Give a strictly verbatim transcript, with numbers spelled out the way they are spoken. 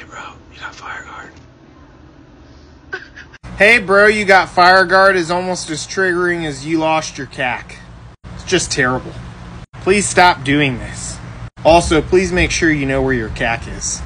bro, you got fire guard. Hey bro, you got fire guard is almost as triggering as you lost your C A C. It's just terrible. Please stop doing this. Also, please make sure you know where your C A C is.